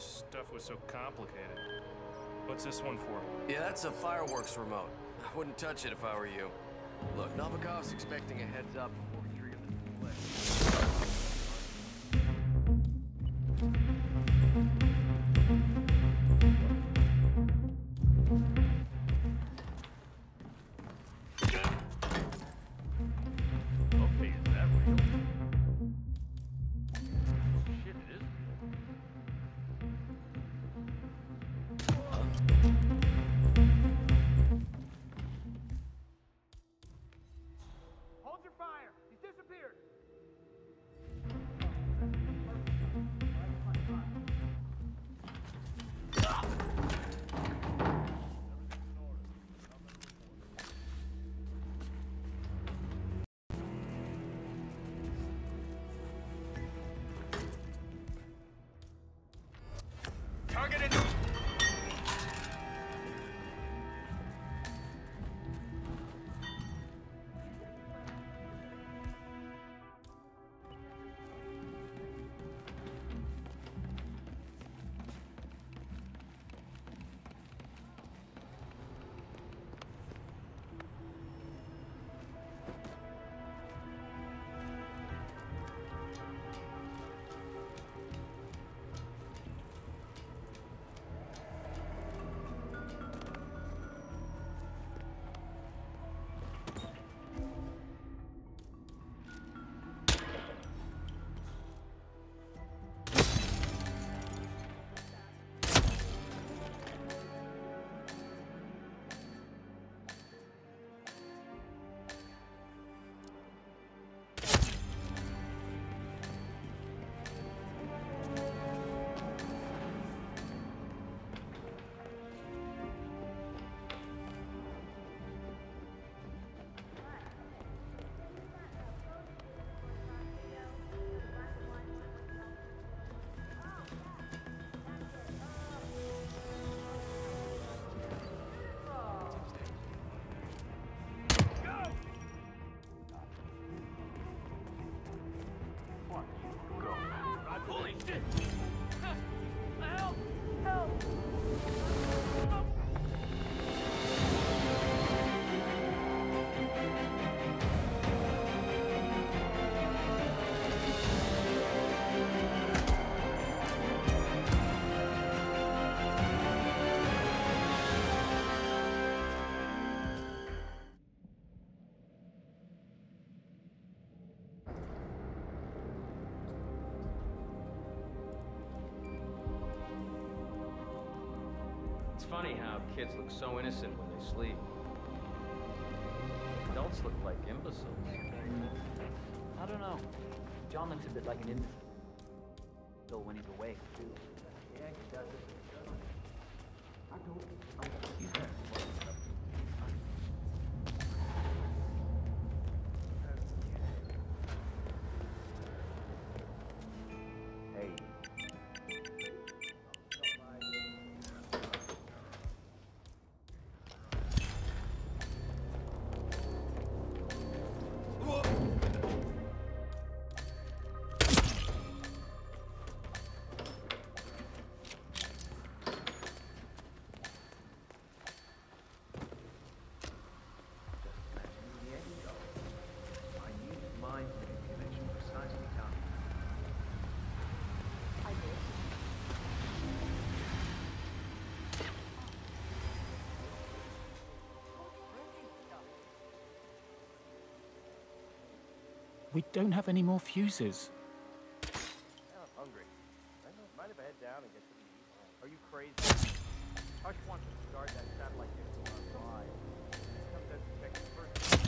this stuff was so complicated. What's this one for? Yeah, that's a fireworks remote. I wouldn't touch it if I were you. Look, Novikov's expecting a heads up before we trigger the display. Targeted! It's funny how kids look so innocent when they sleep. Adults look like imbeciles. I don't know. John looks a bit like an infant. Though when he's awake, too. Yeah, he does it. I don't. He's there. We don't have any more fuses. I'm hungry. Mind if I head down and get something to eat? Are you crazy? Hush wants to start that satellite dish on live. Comes out to check it first.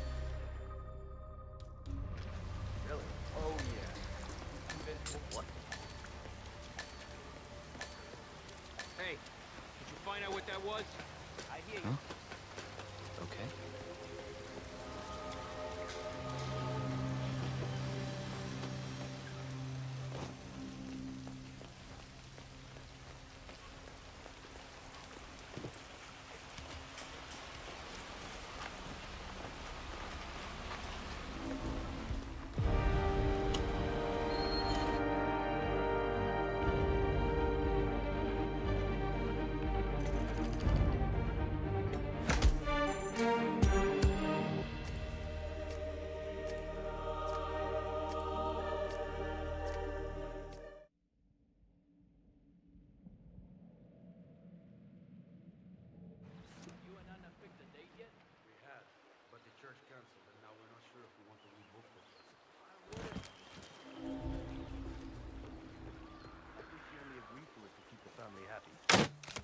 Really? Oh yeah. Invincible what? Hey, did you find out what that was? I hear you. Huh? Okay.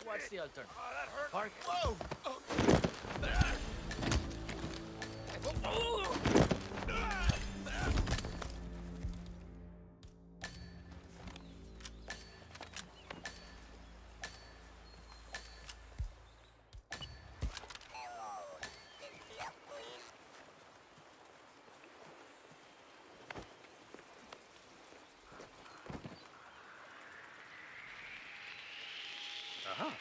What's the alter? Park. Uh-huh.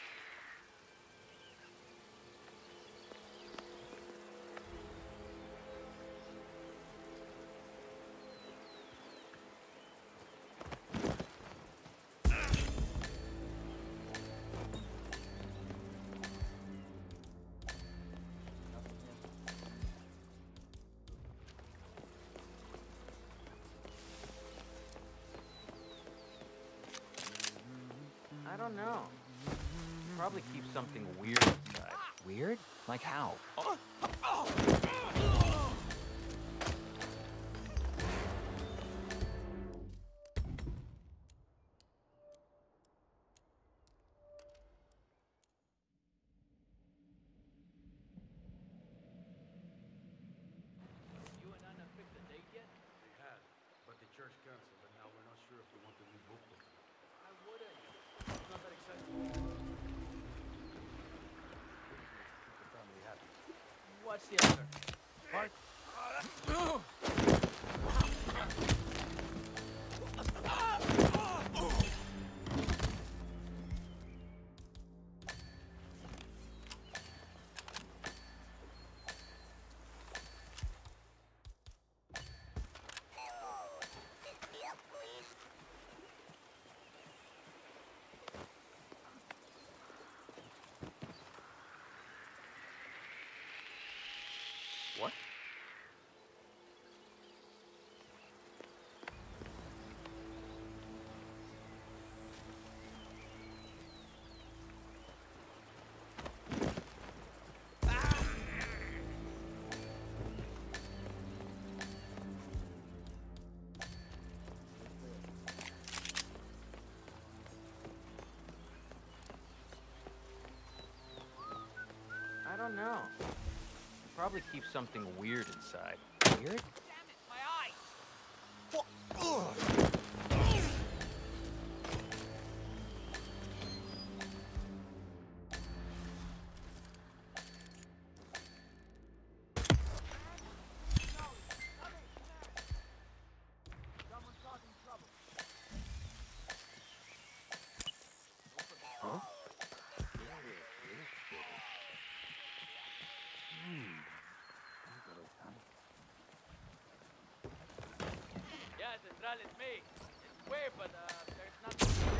I don't know. Probably keep something weird inside. Weird? Like how? You and Anna picked a date yet? They had, but the church canceled, and now we're not sure if we want to rebook them. I wouldn't. It's not that exciting. Keep the family happy. What's the answer? Park. What? I don't know. Probably keep something weird inside. Weird? Yeah, Central, it's me. It's weird, but there's nothing.